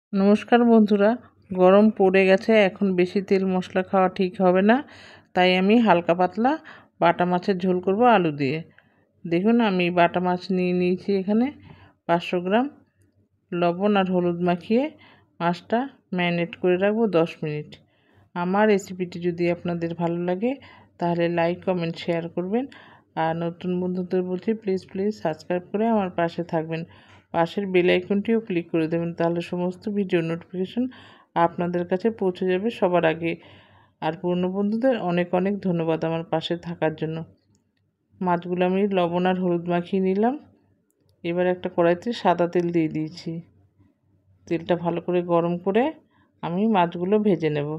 নমস্কার বন্ধুরা, গরম পড়ে গেছে। এখন বেশি তেল মশলা খাওয়া ঠিক হবে না, তাই আমি হালকা পাতলা বাটা মাছের ঝোল করব আলু দিয়ে। দেখুন, আমি বাটা মাছ নিয়ে নিয়েছি এখানে 500 গ্রাম। লবণ আর হলুদ মাখিয়ে মাছটা ম্যারিনেট করে রাখবো 10 মিনিট। আমার রেসিপিটি যদি আপনাদের ভালো লাগে তাহলে লাইক কমেন্ট শেয়ার করবেন। আর নতুন বন্ধুদের বলছি, প্লিজ সাবস্ক্রাইব করে আমার পাশে থাকবেন। পাশের বেল আইকনটিও ক্লিক করে দেবেন, তাহলে সমস্ত ভিডিও নোটিফিকেশন আপনাদের কাছে পৌঁছে যাবে সবার আগে। আর পুরনো বন্ধুদের অনেক অনেক ধন্যবাদ আমার পাশে থাকার জন্য। মাছগুলো আমি লবণ আর হলুদ মাখিয়ে নিলাম। এবার একটা কড়াইতে সাদা তেল দিয়ে দিয়েছি। তেলটা ভালো করে গরম করে আমি মাছগুলো ভেজে নেব।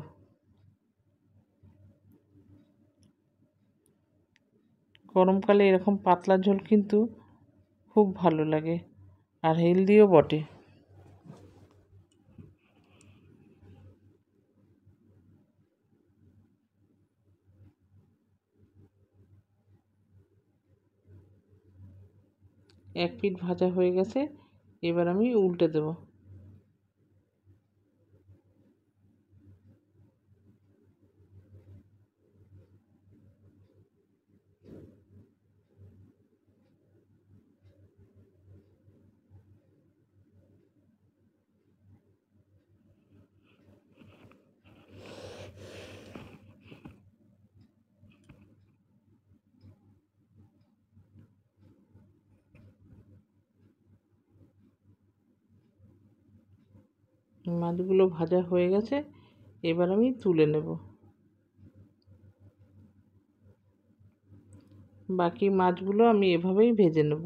গরমকালে এরকম পাতলা ঝোল কিন্তু খুব ভালো লাগে আর হেলদিও বটে। এক পিঠ ভাজা হয়ে গেছে, এবার আমি উল্টে দেব। মাছগুলো ভাজা হয়ে গেছে, এবার আমি তুলে নেব। বাকি মাছগুলো আমি এভাবেই ভেজে নেব।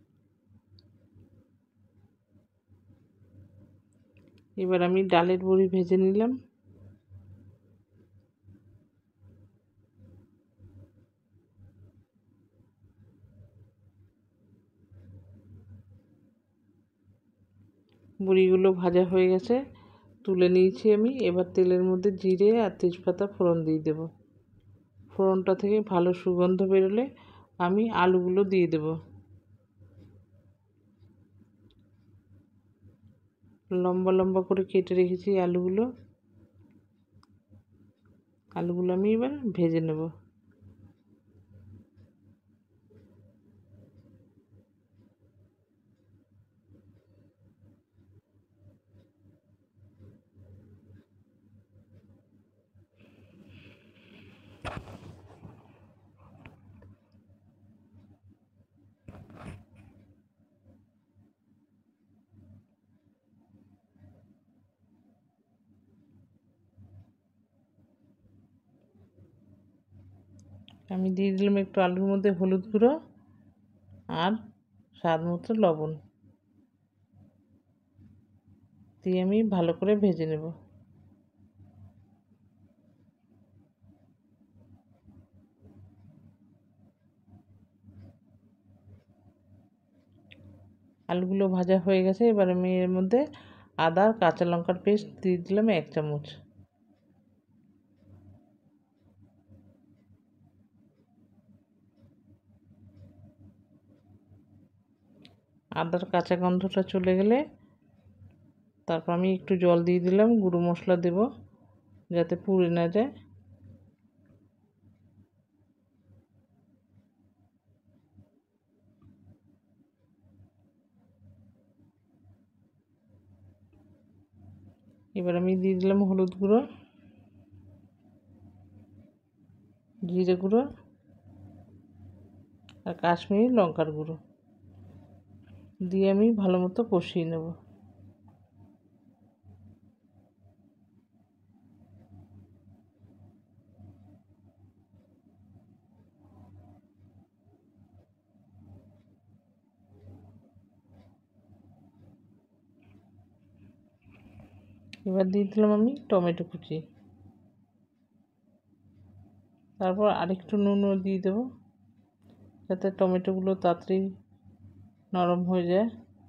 এবার আমি ডালের বড়ি ভেজে নিলাম। বড়িগুলো ভাজা হয়ে গেছে, তুলে নিয়েছি আমি। এবার তেলের মধ্যে জিরে আর তেজপাতা ফোড়ন দিয়ে দেব। ফোড়নটা থেকে ভালো সুগন্ধ বেরোলে আমি আলুগুলো দিয়ে দেব। লম্বা লম্বা করে কেটে রেখেছি আলুগুলো আমি এবার ভেজে নেব। আমি দিয়ে দিলাম একটু আলুর মধ্যে হলুদ গুঁড়ো আর স্বাদ মতো লবণ দিয়ে আমি ভালো করে ভেজে নেব। আলুগুলো ভাজা হয়ে গেছে, এবার আমি এর মধ্যে আদা আর কাঁচা লঙ্কার পেস্ট দিয়ে দিলাম 1 চামচ। আদার কাঁচা গন্ধটা চলে গেলে তারপর আমি একটু জল দিয়ে দিলাম। গুঁড়ো মশলা দেব যাতে পুড়ে না যায়। এবার আমি দিয়ে দিলাম হলুদ গুঁড়ো, জিরে গুঁড়ো আর কাশ্মীরি লঙ্কার গুঁড়ো দিয়ে আমি ভালো মতো কষিয়ে নেব। এবার দিয়ে দিলাম আমি টমেটো কুচি, তারপর আরেকটু নুনও দিয়ে দেবো যাতে টমেটোগুলো তাড়াতাড়ি নরম হয়ে যায়।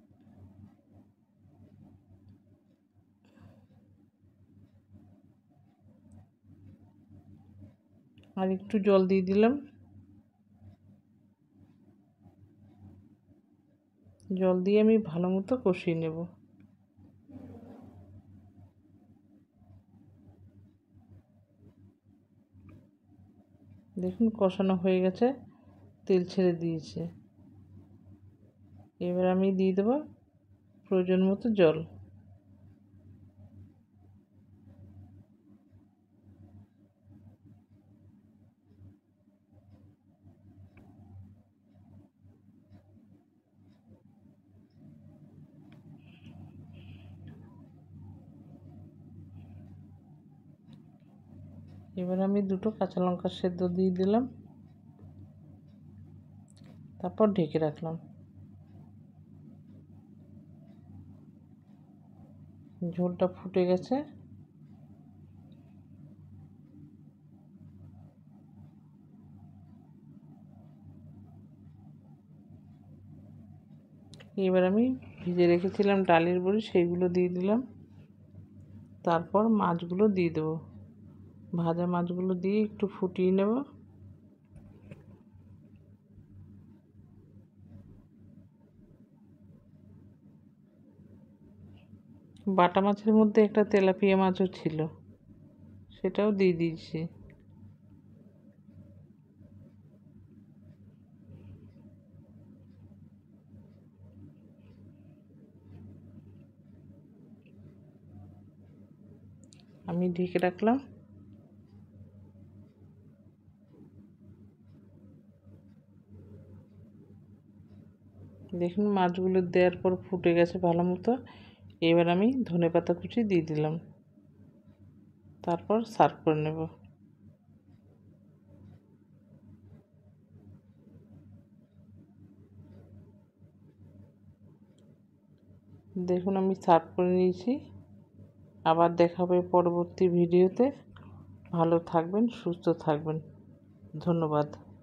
আর একটু জল দিয়ে দিলাম। জল দিয়ে আমি ভালো মতো কষিয়ে নেব। দেখুন কষানো হয়ে গেছে, তেল ছেড়ে দিয়েছে। এবার আমি দিয়ে দেবো প্রয়োজন মতো জল। এবার আমি দুটো কাঁচা লঙ্কা সেদ্ধ দিয়ে দিলাম, তারপর ঢেকে রাখলাম। ঝোলটা ফুটে গেছে। এবার আমি ভিজে রেখেছিলাম ডালের বড়ি, সেইগুলো দিয়ে দিলাম। তারপর মাছগুলো দিয়ে দেবো। ভাজা মাছগুলো দিয়ে একটু ফুটিয়ে নেব। বাটা মাছের মধ্যে একটা তেলাপিয়া মাছও ছিল, সেটাও দিয়ে দিয়েছি। আমি ঢেকে রাখলাম। দেখুন মাছগুলো দেওয়ার পর ফুটে গেছে ভালো মতো। এবার আমি ধনেপাতা কুচি দিয়ে দিলাম, তারপর সার্ভ করে নেব। দেখুন আমি সার্ভ করে নিয়েছি। আবার দেখা হবে পরবর্তী ভিডিওতে। ভালো থাকবেন, সুস্থ থাকবেন। ধন্যবাদ।